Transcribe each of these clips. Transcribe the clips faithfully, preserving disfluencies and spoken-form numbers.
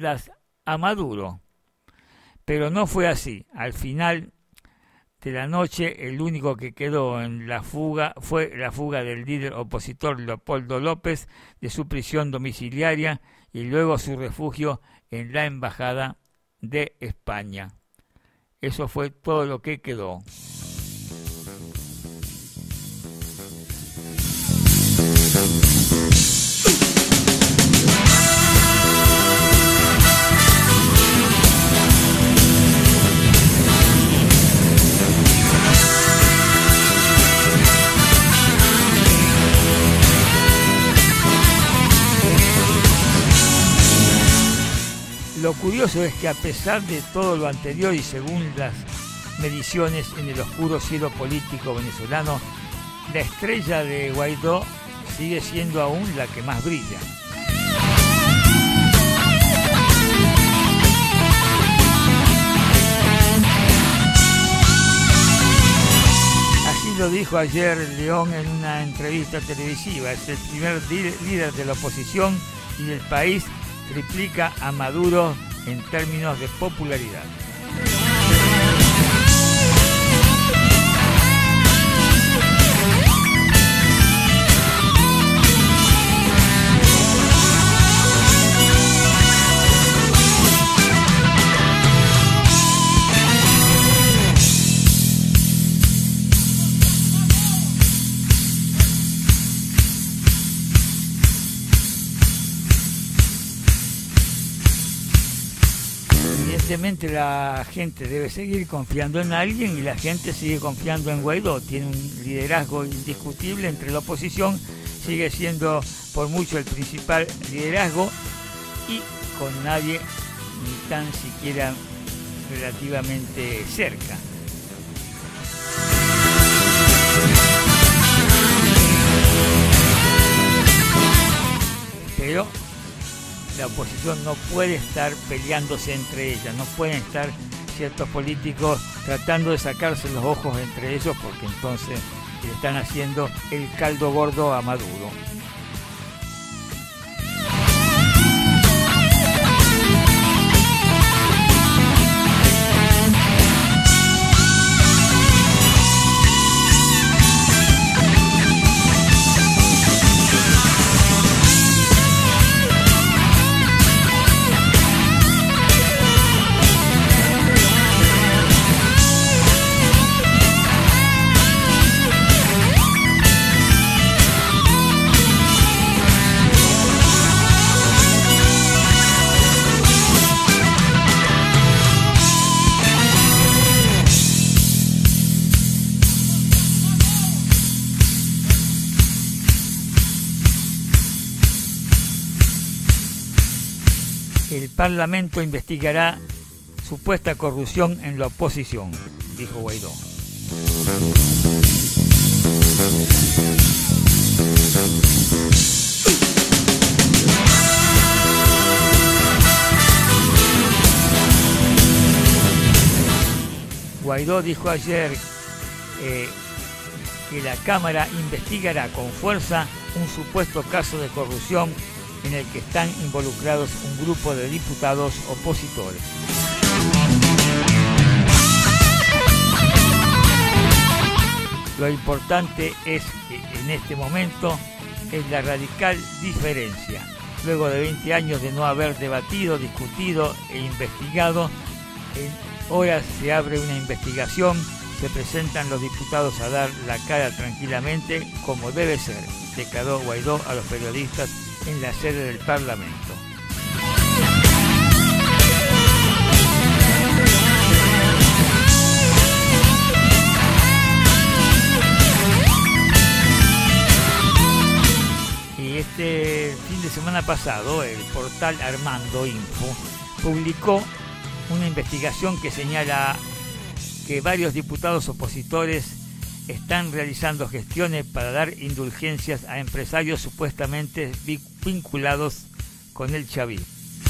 espaldas a Maduro. Pero no fue así. Al final de la noche, el único que quedó en la fuga fue la fuga del líder opositor Leopoldo López de su prisión domiciliaria y luego su refugio en la Embajada de España. Eso fue todo lo que quedó. Lo curioso es que a pesar de todo lo anterior y según las mediciones en el oscuro cielo político venezolano, la estrella de Guaidó sigue siendo aún la que más brilla. Así lo dijo ayer León en una entrevista televisiva. Es el primer líder de la oposición y del país triplica a Maduro en términos de popularidad. Evidentemente la gente debe seguir confiando en alguien y la gente sigue confiando en Guaidó. Tiene un liderazgo indiscutible entre la oposición, sigue siendo por mucho el principal liderazgo y con nadie ni tan siquiera relativamente cerca. Pero la oposición no puede estar peleándose entre ellas, no pueden estar ciertos políticos tratando de sacarse los ojos entre ellos porque entonces le están haciendo el caldo gordo a Maduro. El Parlamento investigará supuesta corrupción en la oposición, dijo Guaidó. Guaidó dijo ayer eh, que la Cámara investigará con fuerza un supuesto caso de corrupción en el que están involucrados un grupo de diputados opositores. Lo importante es que en este momento es la radical diferencia. Luego de veinte años de no haber debatido, discutido e investigado, en horas se abre una investigación, se presentan los diputados a dar la cara tranquilamente como debe ser, declaró Guaidó a los periodistas en la sede del Parlamento. Y este fin de semana pasado, el portal Armando Info publicó una investigación que señala que varios diputados opositores están realizando gestiones para dar indulgencias a empresarios supuestamente vinculados con el chavismo.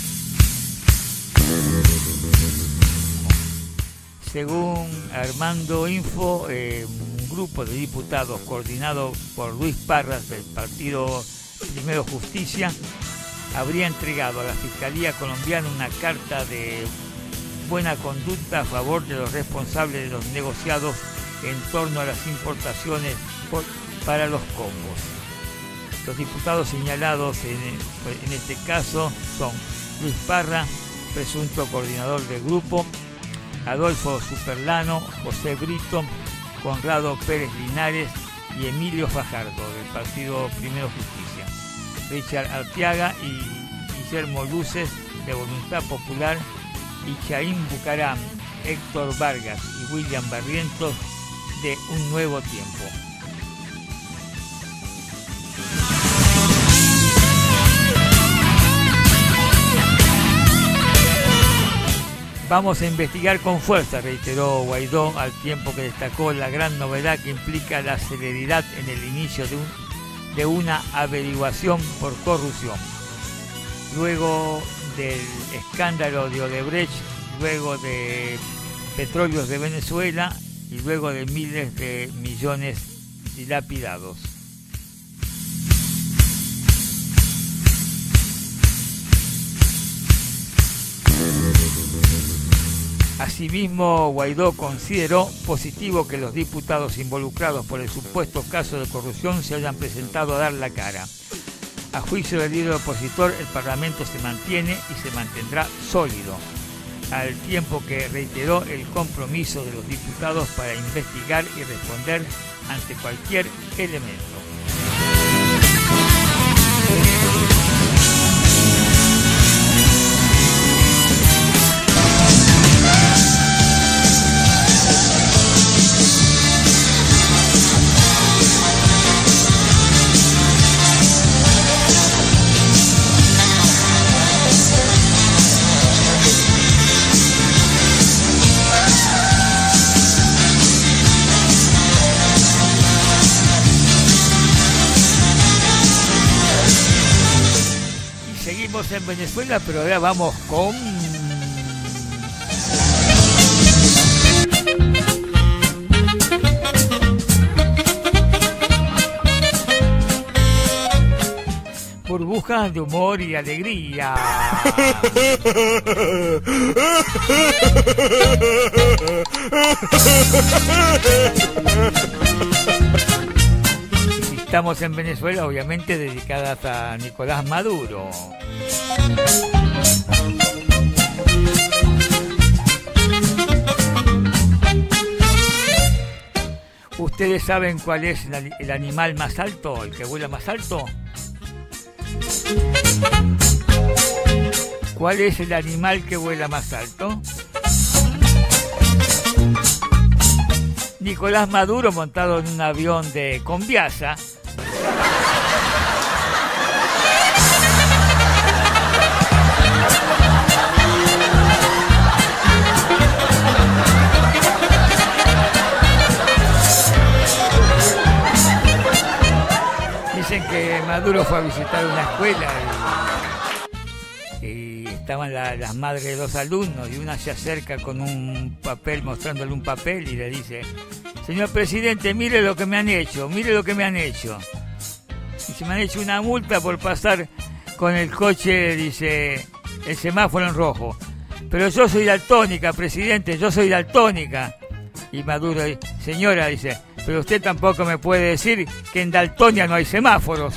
Según Armando Info, eh, un grupo de diputados coordinado por Luis Parras del partido Primero Justicia habría entregado a la Fiscalía colombiana una carta de buena conducta a favor de los responsables de los negociados en torno a las importaciones por, para los combos. Los diputados señalados en, en este caso son Luis Parra, presunto coordinador del grupo, Adolfo Superlano, José Brito, Conrado Pérez Linares y Emilio Fajardo, del partido Primero Justicia, Richard Arteaga y Guillermo Luces, de Voluntad Popular, y Chaín Bucaram, Héctor Vargas y William Barrientos, de Un Nuevo Tiempo. Vamos a investigar con fuerza, reiteró Guaidó, al tiempo que destacó la gran novedad que implica la celeridad en el inicio de, un, de una averiguación por corrupción. Luego del escándalo de Odebrecht, luego de Petróleos de Venezuela y luego de miles de millones dilapidados. Asimismo, Guaidó consideró positivo que los diputados involucrados por el supuesto caso de corrupción se hayan presentado a dar la cara. A juicio del líder opositor, el Parlamento se mantiene y se mantendrá sólido, al tiempo que reiteró el compromiso de los diputados para investigar y responder ante cualquier elemento. En Venezuela, pero ahora vamos con burbujas de humor y alegría. Estamos en Venezuela, obviamente dedicadas a Nicolás Maduro. ¿Ustedes saben cuál es el animal más alto, el que vuela más alto? ¿Cuál es el animal que vuela más alto? Nicolás Maduro, montado en un avión de Conviasa. Dicen que Maduro fue a visitar una escuela y, y estaban la, las madres de los alumnos y una se acerca con un papel, mostrándole un papel y le dice: señor presidente, mire lo que me han hecho, mire lo que me han hecho. Y se me han hecho una multa por pasar con el coche, dice, el semáforo en rojo. Pero yo soy daltónica, presidente, yo soy daltónica. Y Maduro, señora, dice, pero usted tampoco me puede decir que en Daltonia no hay semáforos.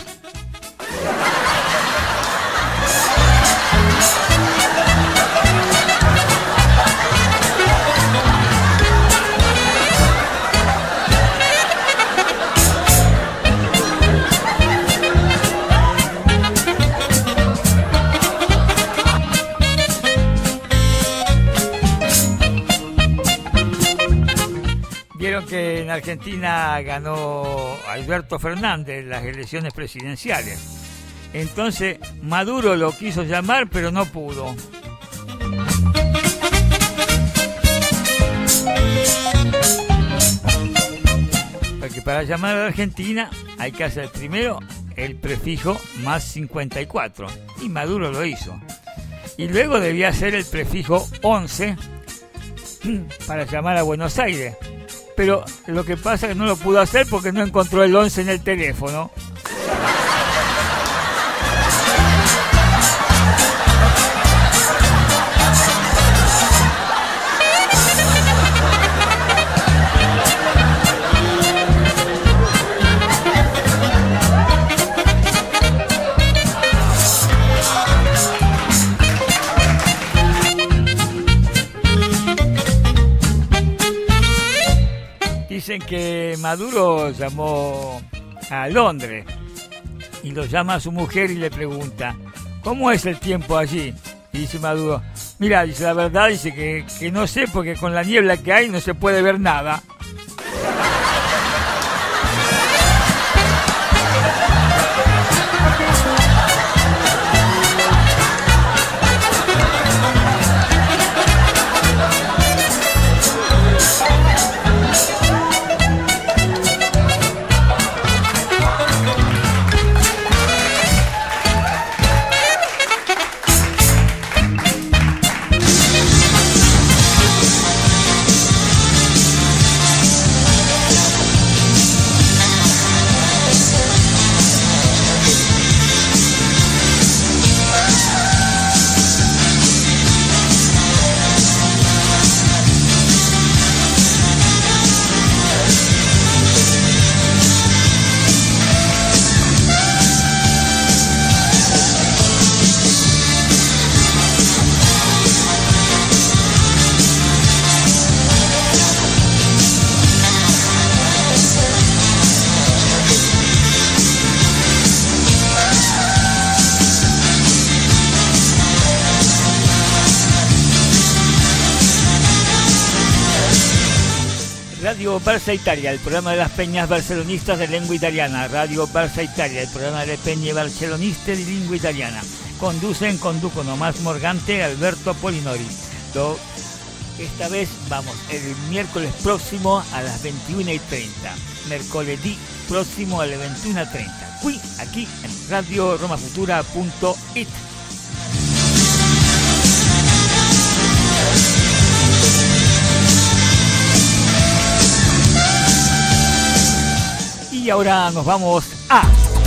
Vieron que en Argentina ganó Alberto Fernández las elecciones presidenciales. Entonces Maduro lo quiso llamar, pero no pudo. Porque para llamar a la Argentina hay que hacer primero el prefijo más cincuenta y cuatro. Y Maduro lo hizo. Y luego debía hacer el prefijo once para llamar a Buenos Aires. Pero lo que pasa es que no lo pudo hacer porque no encontró el once en el teléfono. Dicen que Maduro llamó a Londres y lo llama a su mujer y le pregunta, ¿cómo es el tiempo allí? Y dice Maduro, mira, dice la verdad, dice que, que no sé porque con la niebla que hay no se puede ver nada. Radio Barça Italia, el programa de las peñas barcelonistas de lengua italiana. Radio Barça Italia, el programa de le peñe barceloniste di lingua italiana. Conducen, conducono Mas Morgante, Alberto Polinori. Do, esta vez vamos el miércoles próximo a las veintiuna y treinta. Mercoledì próximo a las veintiuna y treinta. Qui, aquí en radio roma futura punto it. Y ahora nos vamos a...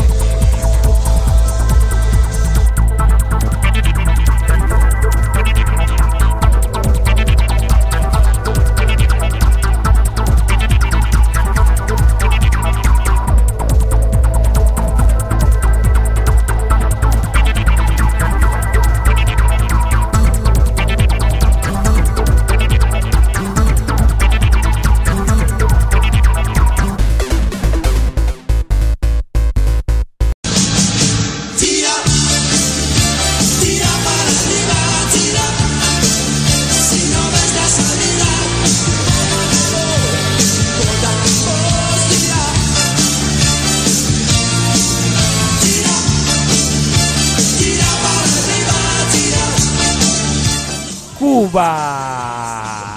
Cuba.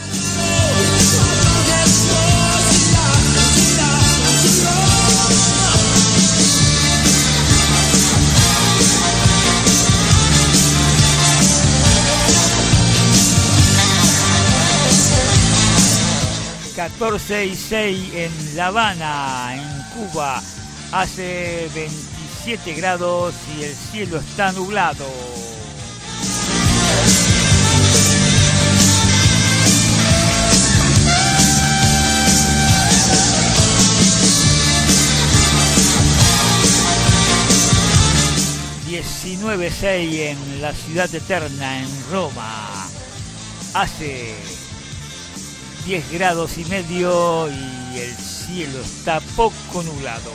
catorce y seis en La Habana, en Cuba. Hace veintisiete grados y el cielo está nublado. diecinueve seis en la ciudad eterna, en Roma. Hace diez grados y medio y el cielo está poco nublado.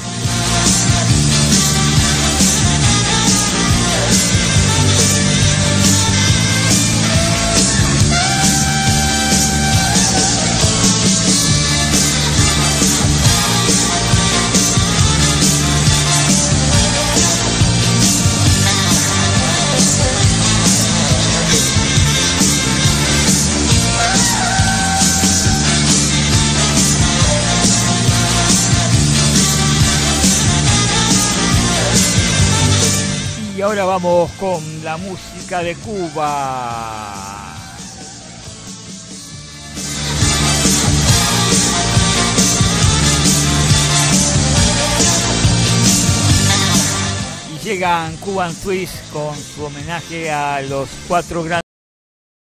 Y ahora vamos con la música de Cuba. Y llegan Cuban Twist con su homenaje a los cuatro grandes